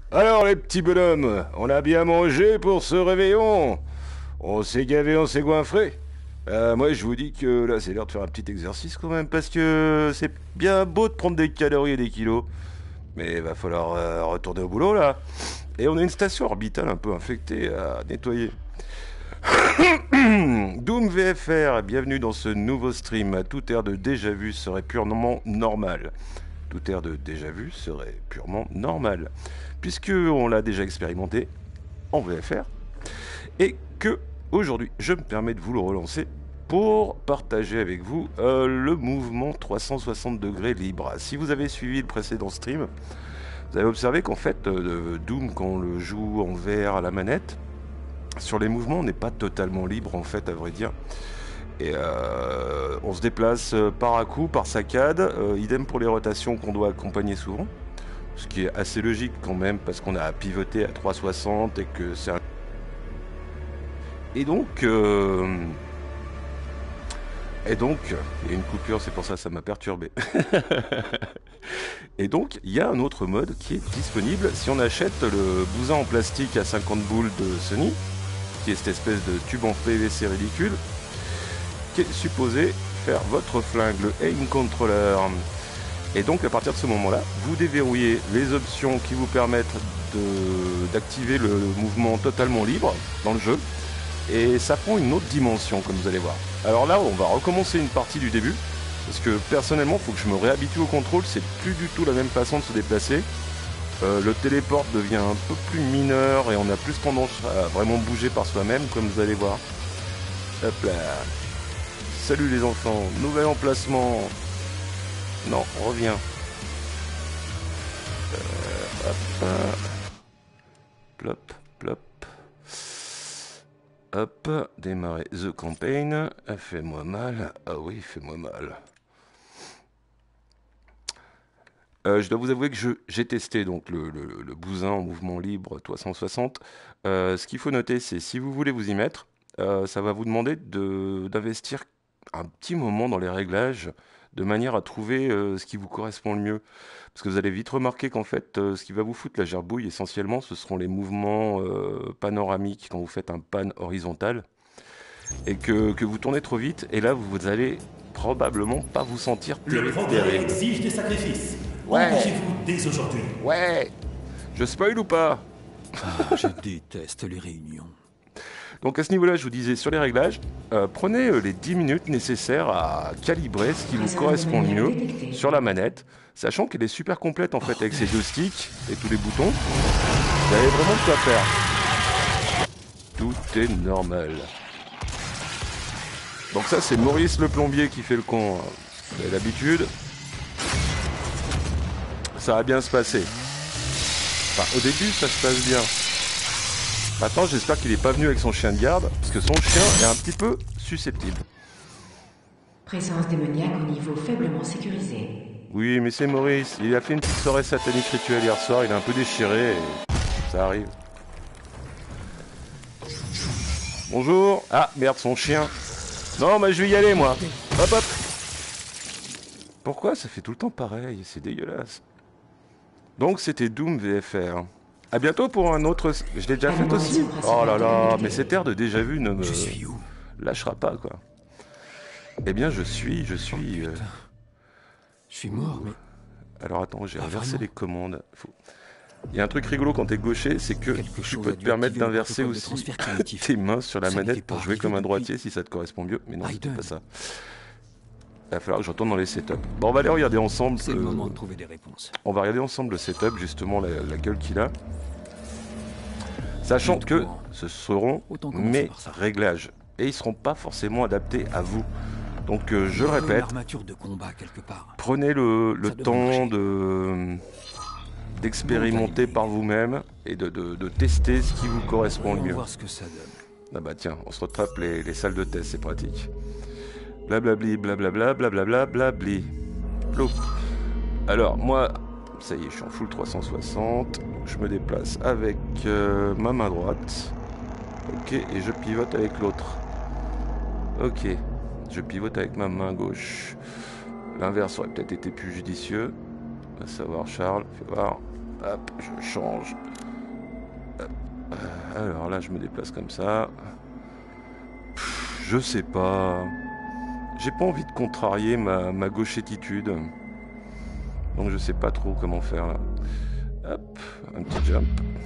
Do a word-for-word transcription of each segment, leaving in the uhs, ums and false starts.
Alors les petits bonhommes, on a bien mangé pour ce réveillon. On s'est gavé, on s'est goinfré. Euh, moi je vous dis que là c'est l'heure de faire un petit exercice quand même parce que c'est bien beau de prendre des calories et des kilos. Mais il va falloir euh, retourner au boulot là. Et on a une station orbitale un peu infectée à nettoyer. Doom V F R, bienvenue dans ce nouveau stream. Tout air de déjà vu serait purement normal. Tout air de déjà vu serait purement normal. Puisque on l'a déjà expérimenté en V F R. Et que aujourd'hui je me permets de vous le relancer pour partager avec vous euh, le mouvement trois cent soixante degrés libre. Si vous avez suivi le précédent stream, vous avez observé qu'en fait euh, Doom, quand on le joue en V R à la manette, sur les mouvements on n'est pas totalement libre en fait, à vrai dire. Et euh, on se déplace par à coup, par saccade, euh, idem pour les rotations qu'on doit accompagner souvent. Ce qui est assez logique quand même parce qu'on a pivoté à trois cent soixante et que c'est un... Et donc... Euh... Et donc... Il y a une coupure, c'est pour ça que ça m'a perturbé. Et donc, il y a un autre mode qui est disponible si on achète le bousin en plastique à cinquante boules de Sony, qui est cette espèce de tube en P V C ridicule, qui est supposé faire votre flingue, le aim controller. Et donc à partir de ce moment-là, vous déverrouillez les options qui vous permettent d'activer le mouvement totalement libre dans le jeu. Et ça prend une autre dimension, comme vous allez voir. Alors là, on va recommencer une partie du début. Parce que personnellement, il faut que je me réhabitue au contrôle. C'est plus du tout la même façon de se déplacer. Euh, le téléport devient un peu plus mineur et on a plus tendance à vraiment bouger par soi-même, comme vous allez voir. Hop là. Salut les enfants, nouvel emplacement. Non, reviens. Euh, hop. Plop, plop. Hop, démarrer The Campaign. Fais-moi mal. Ah oui, fais-moi mal. Euh, je dois vous avouer que j'ai testé donc le, le, le bousin en mouvement libre trois cent soixante. Euh, ce qu'il faut noter, c'est si vous voulez vous y mettre, euh, ça va vous demander d'investir un petit moment dans les réglages de manière à trouver euh, ce qui vous correspond le mieux. Parce que vous allez vite remarquer qu'en fait, euh, ce qui va vous foutre la gerbouille, essentiellement, ce seront les mouvements euh, panoramiques quand vous faites un pan horizontal et que, que vous tournez trop vite. Et là, vous allez probablement pas vous sentir terrible. Le progrès exige des sacrifices. Ouais. Engagez-vous dès aujourd'hui. Ouais. Je spoil ou pas? Ah, je déteste les réunions. Donc à ce niveau-là, je vous disais, sur les réglages, euh, prenez euh, les dix minutes nécessaires à calibrer ce qui vous correspond le mieux sur la manette, sachant qu'elle est super complète en fait avec ses deux sticks et tous les boutons. Vous avez vraiment de quoi faire. Tout est normal. Donc ça, c'est Maurice le plombier qui fait le con. Vous avez l'habitude. Ça va bien se passer. Enfin, au début, ça se passe bien. Maintenant, j'espère qu'il n'est pas venu avec son chien de garde, parce que son chien est un petit peu susceptible. Présence démoniaque au niveau faiblement sécurisé. Oui, mais c'est Maurice. Il a fait une petite soirée satanique rituelle hier soir, il est un peu déchiré, et ça arrive. Bonjour. Ah, merde, son chien. Non, mais je vais y aller, moi. Hop, hop. Pourquoi ça fait tout le temps pareil? C'est dégueulasse. Donc, c'était Doom V F R. A bientôt pour un autre... Je l'ai déjà fait aussi. Oh là là, mais cet air de déjà vu ne me... Je suis où? Lâchera pas, quoi. Eh bien, je suis, je suis... Oh, euh... Je suis mort, mais... Alors attends, j'ai Ah, inversé vraiment les commandes. Faut... Il y a un truc rigolo quand t'es gaucher, c'est que Quelque tu chose peux a te dû permettre activer le d'inverser protocole de aussi transfert cognitif. tes mains sur la Ça manette n'était pour pas jouer comme un arrivé droitier depuis si ça te correspond mieux. Mais non, c'était Raiden. pas ça. Il va falloir que je retourne dans les setups. Bon, on va aller regarder ensemble. C'est le euh, moment de trouver des réponses. On va regarder ensemble le setup, justement, la, la gueule qu'il a. Sachant Notre que courant. ce seront Autant commencer mes par ça. réglages. Et ils seront pas forcément adaptés à vous. Donc euh, je le Il faut une répète, armature de combat quelque part. prenez le, le Ça devrait temps marcher. de d'expérimenter Bon, par vous-même et de, de, de tester ce qui vous correspond le Voyons mieux. voir ce que ça donne. Ah bah tiens, on se rattrape les, les salles de test, c'est pratique. Blablabli, blablabla, blablabla, blabli. Plop. Alors moi, ça y est, je suis en full trois cent soixante. Je me déplace avec euh, ma main droite. Ok, et je pivote avec l'autre. Ok, je pivote avec ma main gauche. L'inverse aurait peut-être été plus judicieux. À savoir, Charles, fais voir. Hop, je change. Hop. Alors là, je me déplace comme ça. Pff, je sais pas. J'ai pas envie de contrarier ma, ma gauchetitude. Donc je sais pas trop comment faire là. Hop, un petit jump.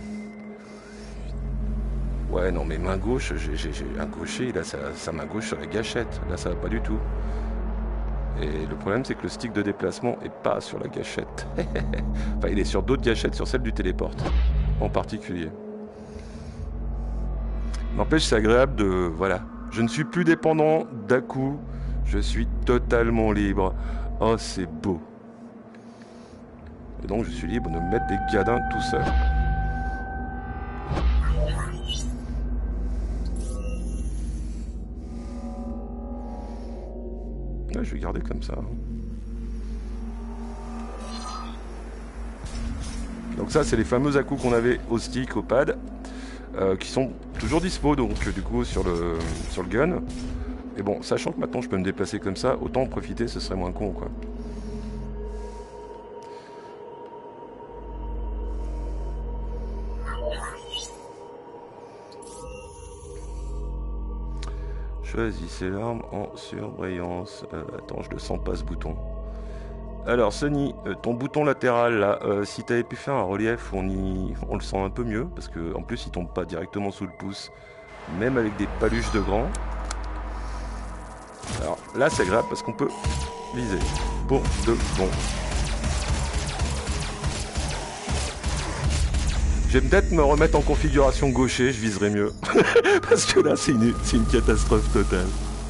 Ouais, non, mais main gauche, j'ai un gaucher, il a sa, sa main gauche sur la gâchette. Là, ça va pas du tout. Et le problème, c'est que le stick de déplacement est pas sur la gâchette. Enfin, il est sur d'autres gâchettes, sur celle du téléporte, en particulier. N'empêche, c'est agréable de... Voilà. Je ne suis plus dépendant d'Aku. Je suis totalement libre. Oh, c'est beau. Et donc, je suis libre de me mettre des gadins tout seul. Ouais, je vais garder comme ça. Donc ça, c'est les fameux à-coups qu'on avait au stick, au pad, euh, qui sont toujours dispo, donc du coup, sur le, sur le gun. Et bon, sachant que maintenant, je peux me déplacer comme ça, autant en profiter, ce serait moins con, quoi. Choisissez l'arme en surbrillance. Euh, attends, je le sens pas ce bouton. Alors Sonny, euh, ton bouton latéral là, euh, si tu avais pu faire un relief, on, y... on le sent un peu mieux, parce que en plus il tombe pas directement sous le pouce, même avec des paluches de grand. Alors là c'est grave parce qu'on peut viser pour de bon. Je vais peut-être me remettre en configuration gaucher, je viserai mieux. Parce que là, c'est une, c'est une catastrophe totale.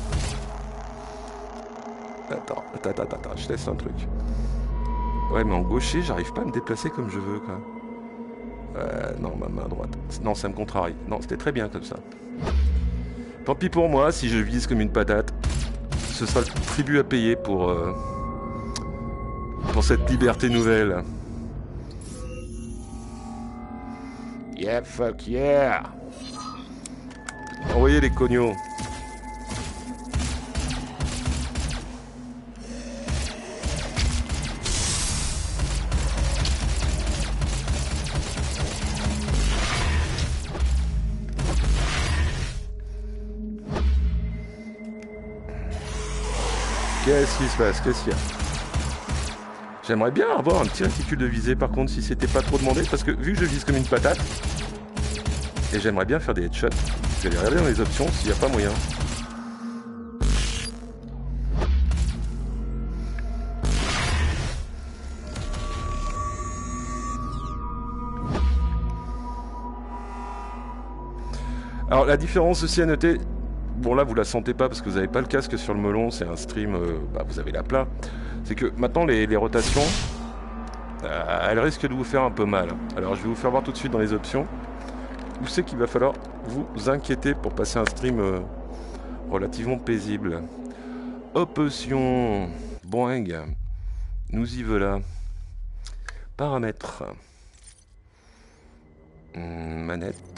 Attends, attends, attends, attends, je teste un truc. Ouais, mais en gaucher, j'arrive pas à me déplacer comme je veux, quoi. Euh, non, ma main droite. Non, ça me contrarie. Non, c'était très bien comme ça. Tant pis pour moi, si je vise comme une patate. Ce sera le tribut à payer pour, euh, pour cette liberté nouvelle. Yeah, fuck yeah! Envoyez les cognos. Qu'est-ce qui se passe? Qu'est-ce qu'il y a? J'aimerais bien avoir un petit réticule de visée par contre si c'était pas trop demandé parce que vu que je vise comme une patate et j'aimerais bien faire des headshots, je vais regarder dans les options s'il n'y a pas moyen. Alors la différence aussi à noter, bon là vous la sentez pas parce que vous n'avez pas le casque sur le melon, c'est un stream, euh, bah, vous avez la plat. C'est que maintenant les, les rotations, euh, elles risquent de vous faire un peu mal. Alors je vais vous faire voir tout de suite dans les options où c'est qu'il va falloir vous inquiéter pour passer un stream euh, relativement paisible. Option, boing, nous y voilà. Paramètres, hum, manette.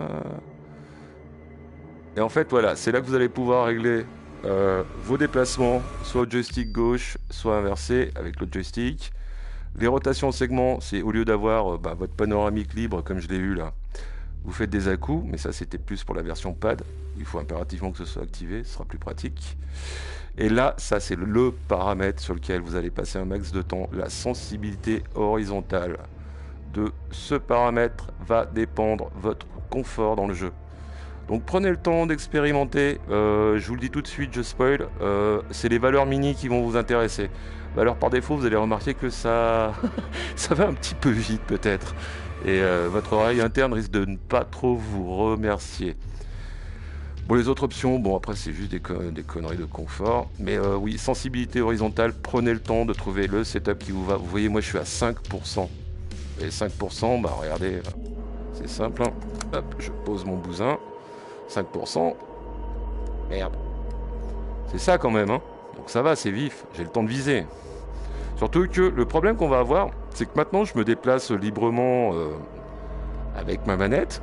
Et en fait voilà, c'est là que vous allez pouvoir régler Euh, vos déplacements, soit au joystick gauche, soit inversé avec l'autre joystick. Les rotations en segment, c'est au lieu d'avoir euh, bah, votre panoramique libre comme je l'ai eu là, vous faites des à-coups, mais ça c'était plus pour la version pad. Il faut impérativement que ce soit activé, ce sera plus pratique. Et là, ça c'est le paramètre sur lequel vous allez passer un max de temps. La sensibilité horizontale de ce paramètre va dépendre votre confort dans le jeu. Donc prenez le temps d'expérimenter, euh, je vous le dis tout de suite, je spoil, euh, c'est les valeurs mini qui vont vous intéresser. Valeurs par défaut, vous allez remarquer que ça, ça va un petit peu vite peut-être. Et euh, votre oreille interne risque de ne pas trop vous remercier. Bon, les autres options, bon après c'est juste des, con des conneries de confort. Mais euh, oui, sensibilité horizontale, prenez le temps de trouver le setup qui vous va. Vous voyez, moi je suis à cinq pour cent. Et cinq pour cent, bah regardez, c'est simple, hein. Hop, je pose mon bousin. cinq pour cent. Merde. C'est ça quand même, hein. Donc ça va, c'est vif. J'ai le temps de viser. Surtout que le problème qu'on va avoir, c'est que maintenant je me déplace librement euh, avec ma manette.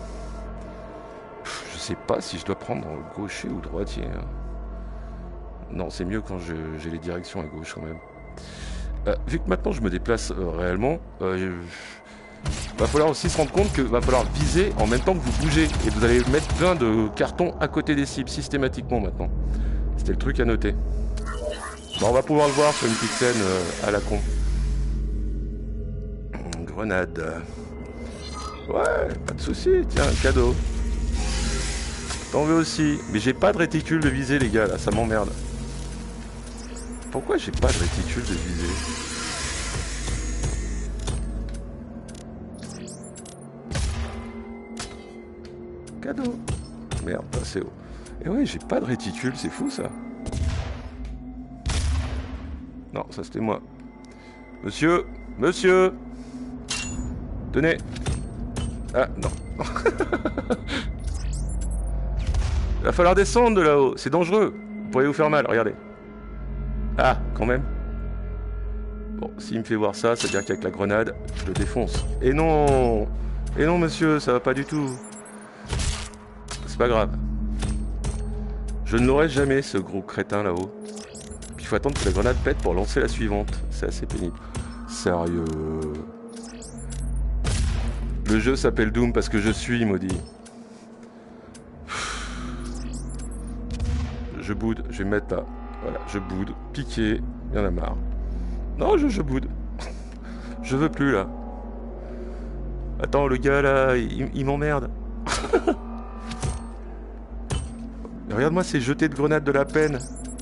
Je sais pas si je dois prendre gaucher ou droitier. Non, c'est mieux quand j'ai les directions à gauche quand même. Euh, vu que maintenant je me déplace euh, réellement, euh, Va falloir aussi se rendre compte que va falloir viser en même temps que vous bougez. Et vous allez mettre plein de cartons à côté des cibles, systématiquement maintenant. C'était le truc à noter. Bon, on va pouvoir le voir sur une petite scène euh, à la con. Grenade. Ouais, pas de souci. Tiens, un cadeau. T'en veux aussi. Mais j'ai pas de réticule de visée, les gars, là, ça m'emmerde. Pourquoi j'ai pas de réticule de visée? Cadeau. Merde, c'est haut. Et ouais, j'ai pas de réticule, c'est fou ça. Non, ça c'était moi. Monsieur, monsieur. Tenez. Ah, non. Il va falloir descendre de là-haut, c'est dangereux. Vous pourriez vous faire mal, regardez. Ah, quand même. Bon, s'il me fait voir ça, ça veut dire qu'avec la grenade, je le défonce. Et non. Et non, monsieur, ça va pas du tout. C'est pas grave. Je ne l'aurai jamais, ce gros crétin là-haut. Puis il faut attendre que la grenade pète pour lancer la suivante. C'est assez pénible. Sérieux. Le jeu s'appelle Doom parce que je suis maudit. Je boude, je vais me mettre là. Voilà, je boude. Piqué, il y en a marre. Non, je, je boude. Je veux plus là. Attends, le gars là, il, il m'emmerde. Regarde-moi ces jetés de grenades de la peine.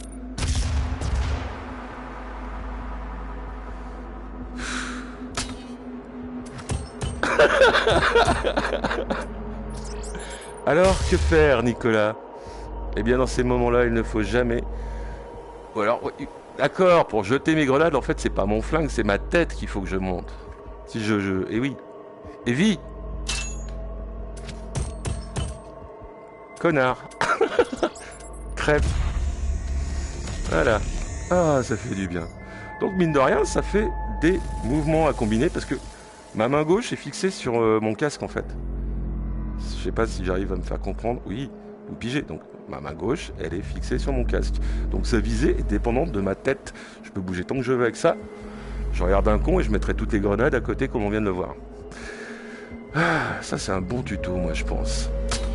Alors, que faire, Nicolas? Eh bien, dans ces moments-là, il ne faut jamais... Ou alors, d'accord, pour jeter mes grenades, en fait, c'est pas mon flingue, c'est ma tête qu'il faut que je monte. Si je... je... Eh oui. Et vie. Connard. Crêpe. Voilà. Ah, ça fait du bien. Donc, mine de rien, ça fait des mouvements à combiner parce que ma main gauche est fixée sur euh, mon casque, en fait. Je sais pas si j'arrive à me faire comprendre. Oui, vous pigez. Donc, ma main gauche, elle est fixée sur mon casque. Donc, sa visée est dépendante de ma tête. Je peux bouger tant que je veux avec ça. Je regarde un con et je mettrai toutes les grenades à côté comme on vient de le voir. Ah, ça, c'est un bon tuto, moi, je pense.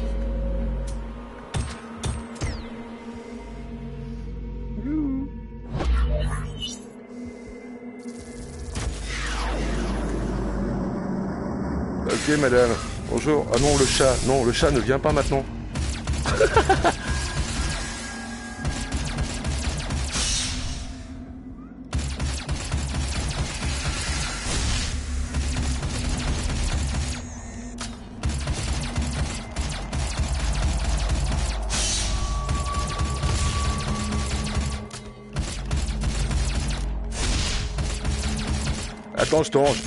Ok, madame. Bonjour. Ah non, le chat. Non, le chat ne vient pas maintenant. Attends, je te range.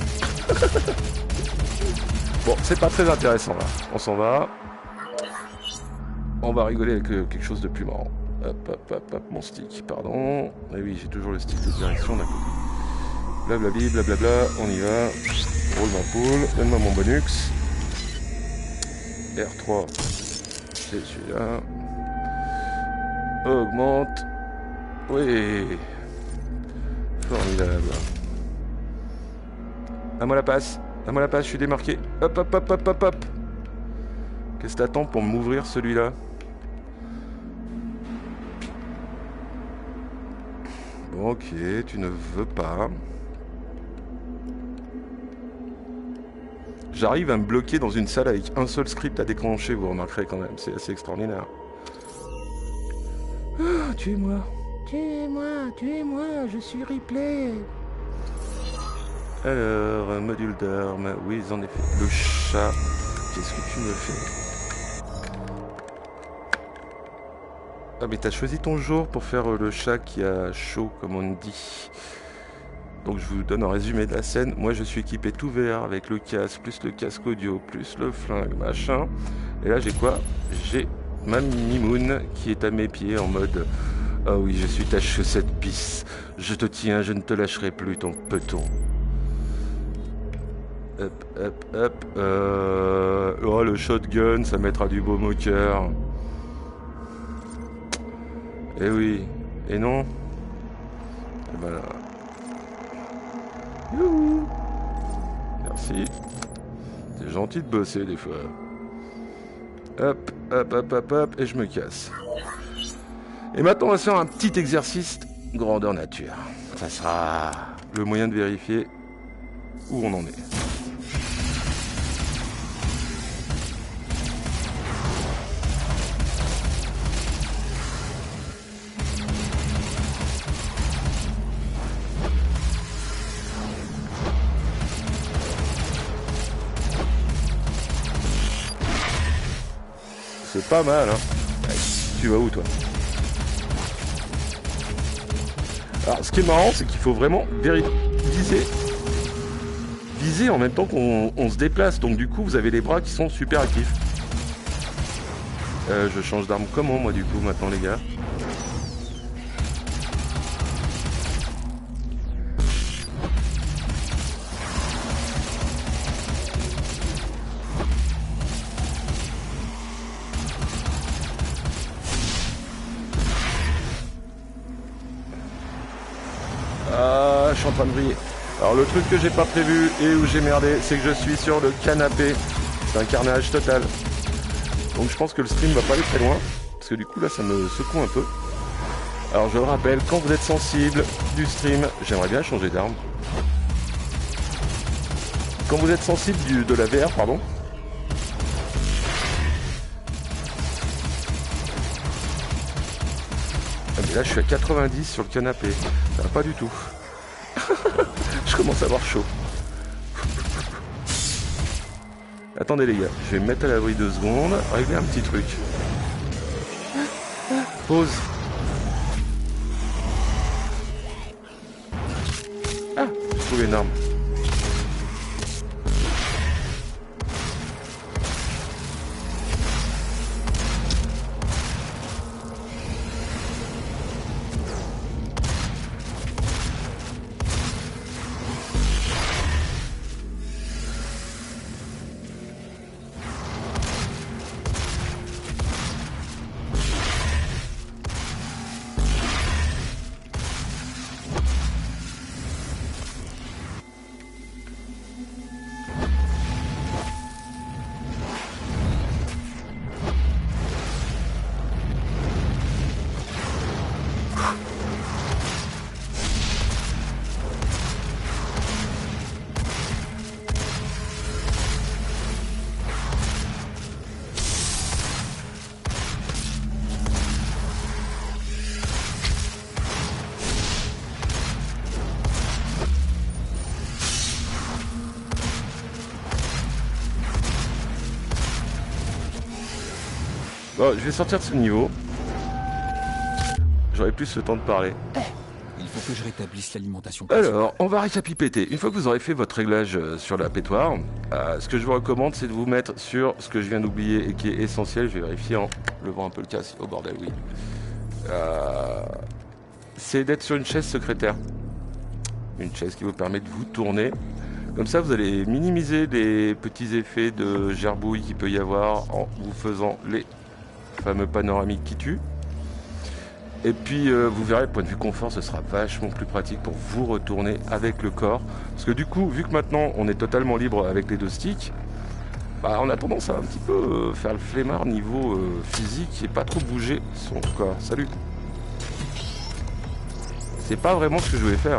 Bon, c'est pas très intéressant là. On s'en va. On va rigoler avec euh, quelque chose de plus marrant. Hop, hop, hop, hop, mon stick, pardon. Et oui, j'ai toujours le stick de direction d'un côté. Blablabli, blablabla, on y va. Roule ma poule, donne-moi mon bonus. R trois, c'est celui-là. Augmente. Oui. Formidable. À moi la passe. À moi la passe, je suis démarqué. Hop, hop, hop, hop, hop, hop. Qu'est-ce que t'attends pour m'ouvrir celui-là? Bon, ok, tu ne veux pas. J'arrive à me bloquer dans une salle avec un seul script à déclencher, vous remarquerez quand même. C'est assez extraordinaire. Ah, tuez-moi. Tuez-moi, tuez-moi, je suis Ripley. Alors, module d'armes, oui, en effet. Le chat, qu'est-ce que tu me fais? Ah, mais t'as choisi ton jour pour faire le chat qui a chaud, comme on dit. Donc, je vous donne un résumé de la scène. Moi, je suis équipé tout vert avec le casque, plus le casque audio, plus le flingue, machin. Et là, j'ai quoi? J'ai ma Mimoun qui est à mes pieds en mode... Ah oui, je suis ta chaussette pisse. Je te tiens, je ne te lâcherai plus ton peton. Hop, hop, hop. Euh... Oh, le shotgun, ça mettra du baume au cœur. Eh oui. Et non. Et voilà. Youhou. Merci. C'est gentil de bosser des fois. Hop, hop, hop, hop, hop, et je me casse. Et maintenant, on va se faire un petit exercice grandeur nature. Ça sera le moyen de vérifier où on en est. C'est pas mal, hein. Ouais, tu vas où, toi? Alors, ce qui est marrant, c'est qu'il faut vraiment viser, viser en même temps qu'on on se déplace. Donc, du coup, vous avez les bras qui sont super actifs. Euh, je change d'arme comment, moi, du coup, maintenant, les gars? Ah, je suis en train de briller. Alors le truc que j'ai pas prévu et où j'ai merdé, c'est que je suis sur le canapé. C'est un carnage total. Donc je pense que le stream va pas aller très loin. Parce que du coup là ça me secoue un peu. Alors je le rappelle, quand vous êtes sensible du stream, j'aimerais bien changer d'arme. Quand vous êtes sensible du, de la V R, pardon. Ah, mais là je suis à quatre-vingt-dix sur le canapé. Ça va pas du tout. Je commence à avoir chaud. Attendez les gars, je vais me mettre à l'abri deux secondes, régler un petit truc. Pause. Ah, j'ai trouvé une arme. Bon, je vais sortir de ce niveau. J'aurai plus le temps de parler. Il faut que je rétablisse l'alimentation. Alors, on va récapituler. Une fois que vous aurez fait votre réglage sur la pétoire, euh, ce que je vous recommande, c'est de vous mettre sur ce que je viens d'oublier et qui est essentiel. Je vais vérifier en levant un peu le casque. Oh bordel, oui. Euh, c'est d'être sur une chaise secrétaire. Une chaise qui vous permet de vous tourner. Comme ça, vous allez minimiser les petits effets de gerbouille qu'il peut y avoir en vous faisant les fameux panoramiques qui tuent. Et puis euh, vous verrez, point de vue confort, ce sera vachement plus pratique pour vous retourner avec le corps. Parce que du coup, vu que maintenant on est totalement libre avec les deux sticks, bah, on a tendance à un petit peu euh, faire le flemmard niveau euh, physique et pas trop bouger son corps. Salut. C'est pas vraiment ce que je voulais faire.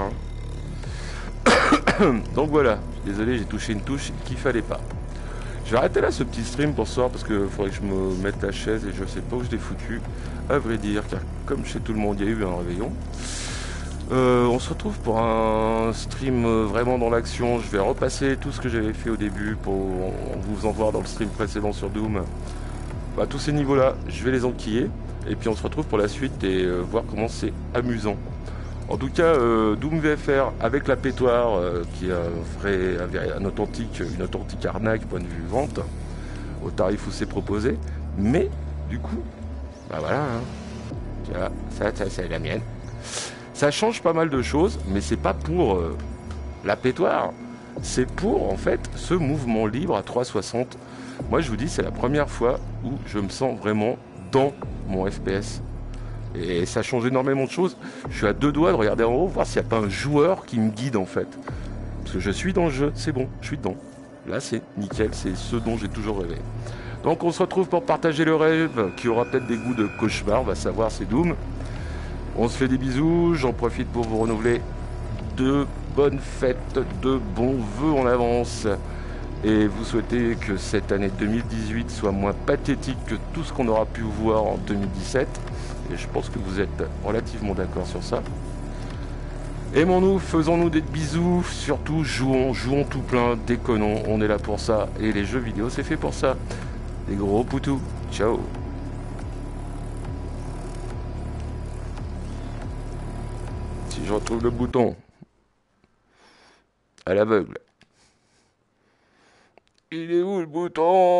Hein. Donc voilà, désolé, j'ai touché une touche qu'il fallait pas. Je vais arrêter là ce petit stream pour ce soir parce qu'il faudrait que je me mette la chaise et je sais pas où je l'ai foutu, à vrai dire, car comme chez tout le monde il y a eu un réveillon. Euh, on se retrouve pour un stream vraiment dans l'action. Je vais repasser tout ce que j'avais fait au début pour en vous faisant voir dans le stream précédent sur Doom. Bah, tous ces niveaux là, je vais les enquiller et puis on se retrouve pour la suite et euh, voir comment c'est amusant. En tout cas, euh, Doom V F R avec la pétoire, euh, qui est un vrai, un, un authentique, une authentique arnaque point de vue vente, au tarif où c'est proposé. Mais du coup, bah voilà, hein. Tiens, ça, ça c'est la mienne. Ça change pas mal de choses, mais c'est pas pour euh, la pétoire, c'est pour en fait ce mouvement libre à trois cent soixante. Moi, je vous dis, c'est la première fois où je me sens vraiment dans mon F P S. Et ça change énormément de choses. Je suis à deux doigts de regarder en haut, voir s'il n'y a pas un joueur qui me guide en fait. Parce que je suis dans le jeu, c'est bon, je suis dedans. Là, c'est nickel, c'est ce dont j'ai toujours rêvé. Donc, on se retrouve pour partager le rêve qui aura peut-être des goûts de cauchemar, on va savoir, c'est Doom. On se fait des bisous, j'en profite pour vous renouveler de bonnes fêtes, de bons vœux en avance. Et vous souhaitez que cette année deux mille dix-huit soit moins pathétique que tout ce qu'on aura pu voir en deux mille dix-sept. Et je pense que vous êtes relativement d'accord sur ça. Aimons-nous, faisons-nous des bisous, surtout jouons, jouons tout plein, déconnons, on est là pour ça. Et les jeux vidéo, c'est fait pour ça. Des gros poutous, ciao. Si je retrouve le bouton à l'aveugle. Il est où le bouton ?